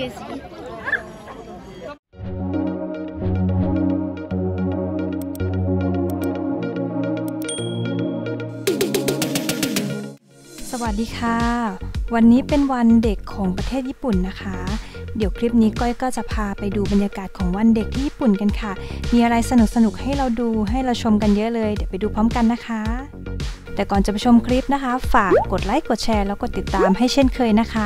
休するสวัสดีค่ะวันนี้เป็นวันเด็กของประเทศญี่ปุ่นนะคะเดี๋ยวคลิปนี้ก้อยก็จะพาไปดูบรรยากาศของวันเด็กที่ญี่ปุ่นกันค่ะมีอะไรสนุกๆให้เราดูให้เราชมกันเยอะเลยเดี๋ยวไปดูพร้อมกันนะคะแต่ก่อนจะไปชมคลิปนะคะฝากกดไลค์กดแชร์แล้วกดติดตามให้เช่นเคยนะคะ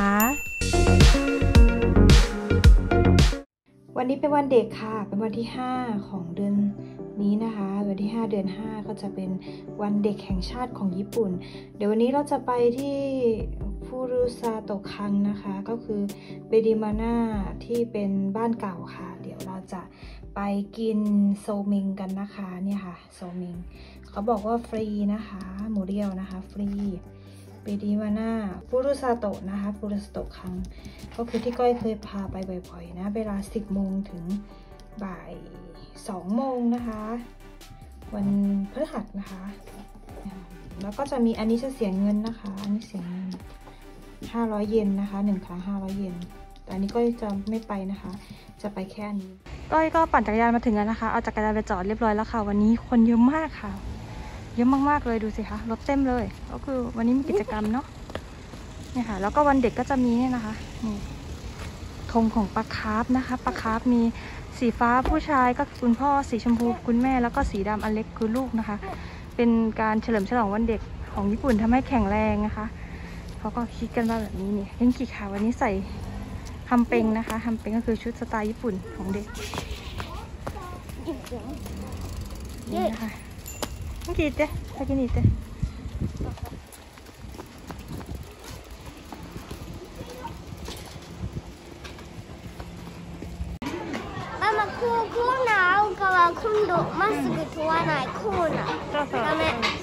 วันนี้เป็นวันเด็กค่ะเป็นวันที่5ของเดือนนี้นะคะวันที่5เดือน5ก็จะเป็นวันเด็กแห่งชาติของญี่ปุ่นเดี๋ยววันนี้เราจะไปที่ฟูรุซาโตะคังนะคะก็คือเบดิมาน่าที่เป็นบ้านเก่าค่ะเดี๋ยวเราจะไปกินโซเมงกันนะคะเนี่ยค่ะโซเมงเขาบอกว่าฟรีนะคะหมูเรียวนะคะฟรีเบดิมาน่าฟูรุซาโตะนะคะฟูรุซาโตะคังก็คือที่ก้อยเคยพาไปบ่อยๆนะเวลา10 โมงถึงบ่าย2 โมงนะคะวันพฤหัสนะคะแล้วก็จะมีอันนี้จะเสียเงินนะคะอันนี้เสียเงิน500 เยนนะคะ1 ครั้ง500 เยนแต่อันนี้ก็จะไม่ไปนะคะจะไปแค่นี้ก้อยก็ปั่นจักรยานมาถึงแล้วนะคะเอาจักรยานไปจอดเรียบร้อยแล้วค่ะวันนี้คนเยอะมากค่ะเยอะมากๆเลยดูสิคะรถเต็มเลยก็คือวันนี้มีกิจกรรมเนาะเนี่ยค่ะแล้วก็วันเด็กก็จะมีเนี่ยนะคะนี่ธงของปลาคาร์ฟนะคะปลาคาร์ฟมีสีฟ้าผู้ชายก็คุณพ่อสีชมพูคุณแม่แล้วก็สีดำอันเล็กคือลูกนะคะเป็นการเฉลิมฉลองวันเด็กของญี่ปุ่นทำให้แข็งแรงนะคะเขาก็คิดกันว่าแบบนี้นี่เล่นกี่ขาวันนี้ใส่ฮัมเป็งนะคะฮัมเป็งก็คือชุดสไตล์ญี่ปุ่นของเด็กนี่นะคะนี่กี่เต้ถ้ากินนี่เต้コーナー青川今度まっすぐ問わないコーナーそうダメ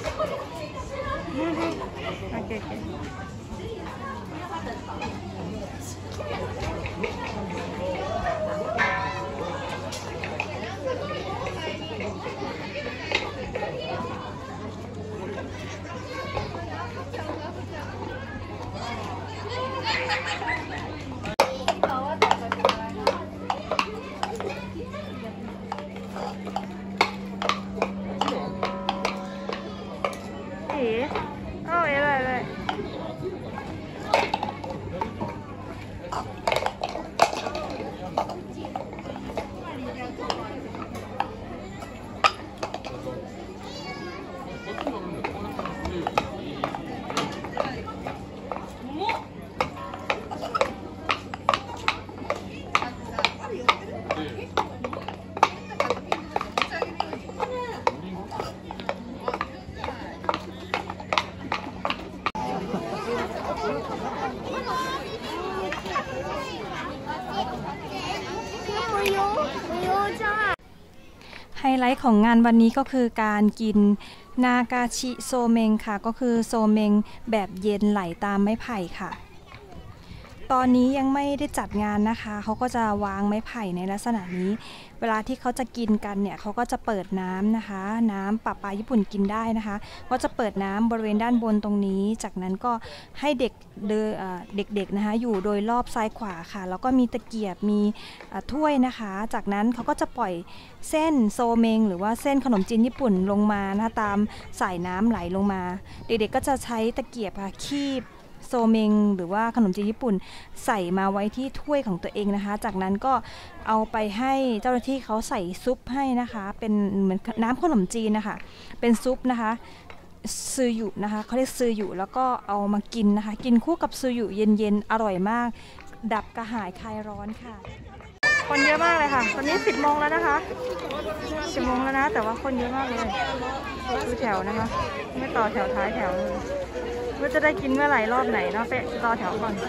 ไฮไลท์ของงานวันนี้ก็คือการกินนากาชิโซเมงค่ะก็คือโซเมงแบบเย็นไหลตามไม้ไผ่ค่ะตอนนี้ยังไม่ได้จัดงานนะคะเขาก็จะวางไม้ไผ่ในลักษณะนี้เวลาที่เขาจะกินกันเนี่ยเขาก็จะเปิดน้ำนะคะน้ำประปาญี่ปุ่นกินได้นะคะก็จะเปิดน้ำบริเวณด้านบนตรงนี้จากนั้นก็ให้เด็กๆนะคะอยู่โดยรอบซ้ายขวาค่ะแล้วก็มีตะเกียบมีถ้วยนะคะจากนั้นเขาก็จะปล่อยเส้นโซเมงหรือว่าเส้นขนมจีนญี่ปุ่นลงมานะตามสายน้ำไหลลงมาเด็กๆก็จะใช้ตะเกียบค่ะคีบโซเมงหรือว่าขนมจีนญี่ปุ่นใส่มาไว้ที่ถ้วยของตัวเองนะคะจากนั้นก็เอาไปให้เจ้าหน้าที่เขาใส่ซุปให้นะคะเป็นเหมือนน้ำขนมจีนนะคะเป็นซุปนะคะซึยุนะคะเขาเรียกซึยุแล้วก็เอามากินนะคะกินคู่กับซึยุเย็นๆอร่อยมากดับกระหายคลายร้อนค่ะคนเยอะมากเลยค่ะตอนนี้10 โมงแล้วนะคะ10 โมงแล้วนะแต่ว่าคนเยอะมากเลยดูแถวนะคะไม่ต่อแถวท้ายแถวเลยว่าจะได้กินเมื่อไหร่รอบไหนเนาะไปรอแถวก่อน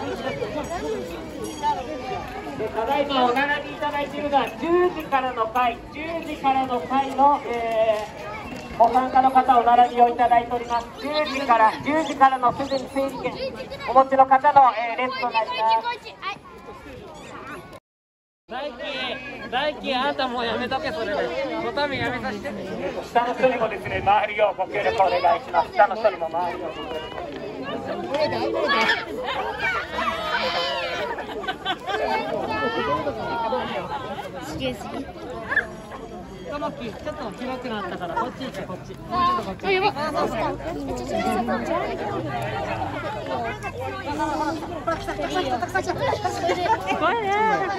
ただいまお並びいただいているのは10時からの会の、ご参加の方お並びをいただいております10時からのすでに整理券お持ちの方の、列となります大輝あんたもうやめとけそれでそのためやめさせて下の人にもですね周りをご協力お願いします下の人にも周りをご協力お願いしますすげえすげえ。 カマキちょっと広くなったからこっち行ってこっち。もうちょっとこっち。 あ、やば。 すごいね。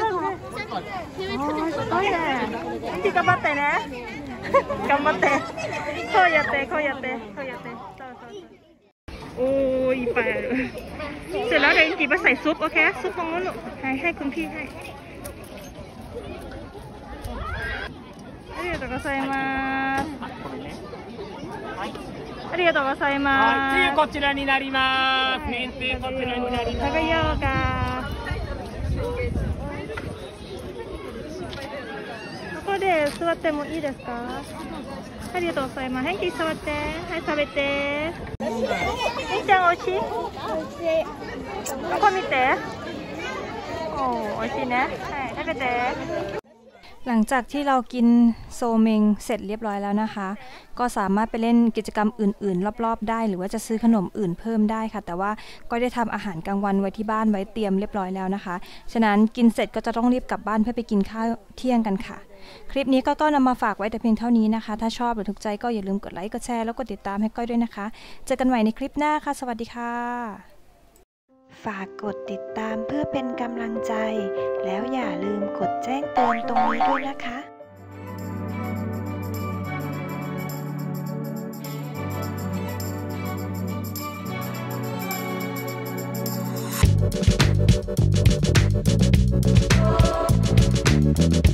すごいね。พี่頑張ってね。頑張って。こうやってこうやってこうやって。โอ้ยไปเสร็จแล้วเดี๋ยวอิงกีไปใส่ซุปโอเคซุปตรงนู้นลูกให้คุณพี่ให้ありがとうございますありがとうございますつゆこちらになります。めんつゆこちらになります。 食べようかここで座ってもいいですかありがとうございます。ヘンキー座ってはい食べてみーちゃんおいしいここ見ておいしいねはい食べてหลังจากที่เรากินโซเมงเสร็จเรียบร้อยแล้วนะคะก็สามารถไปเล่นกิจกรรมอื่นๆรอบๆได้หรือว่าจะซื้อขนมอื่นเพิ่มได้ค่ะแต่ว่าก็ได้ทำอาหารกลางวันไว้ที่บ้านไว้เตรียมเรียบร้อยแล้วนะคะฉะนั้นกินเสร็จก็จะต้องรีบกลับบ้านเพื่อไปกินข้าวเที่ยงกันค่ะคลิปนี้ก็นำมาฝากไว้แต่เพียงเท่านี้นะคะถ้าชอบหรือถูกใจก็อย่าลืมกดไลค์กดแชร์แล้วกดติดตามให้ก้อยด้วยนะคะเจอกันใหม่ในคลิปหน้าค่ะสวัสดีค่ะฝากกดติดตามเพื่อเป็นกำลังใจแล้วอย่าลืมกดแจ้งเตือนตรงนี้ด้วยนะคะ Thank you.